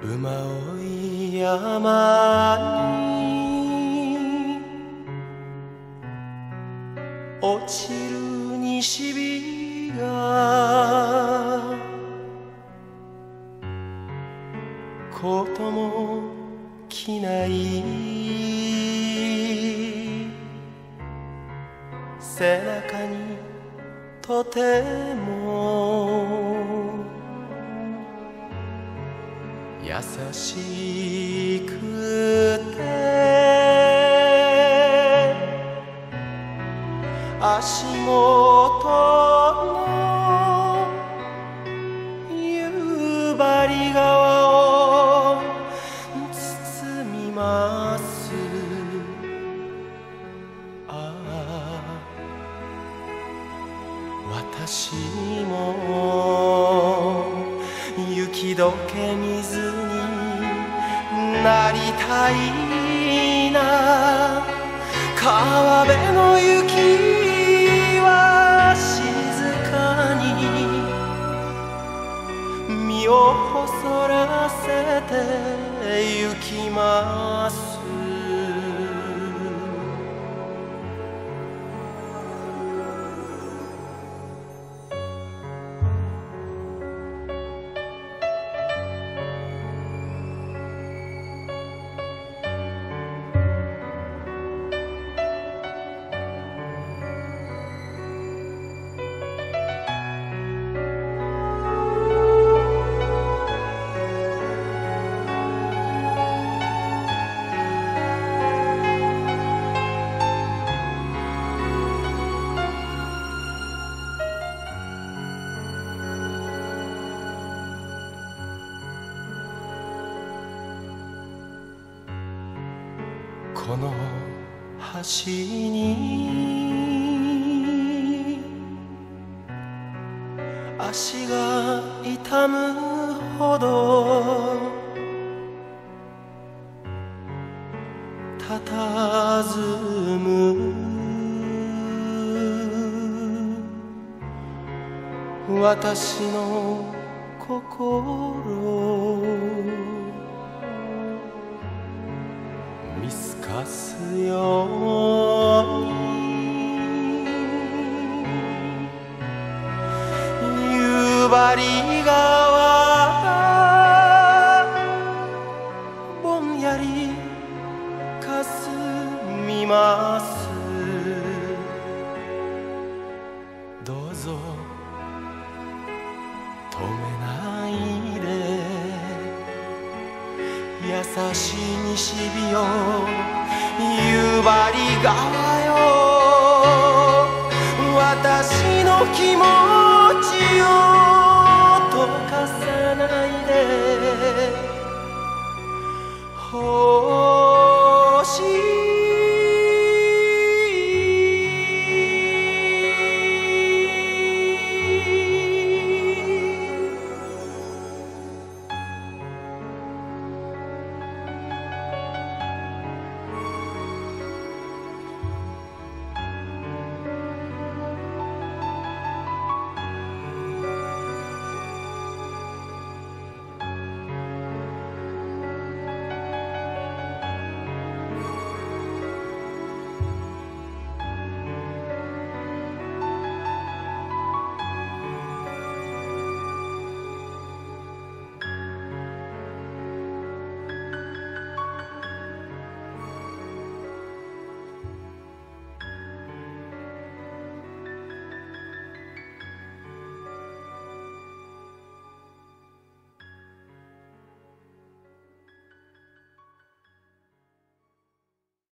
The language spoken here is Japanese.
馬追い山に落ちる西日がことも着ない背中にとても優しくて足元の夕張川を包みます。ああ、私も雪解け水になりたいな。川辺の雪は静かに身を細らせて行きます。この橋に足が痛むほど佇む私の心見透かすように夕張川ぼんやりかすみます。どうぞ止めないで優しい西日よ夕張川よ私の気持ち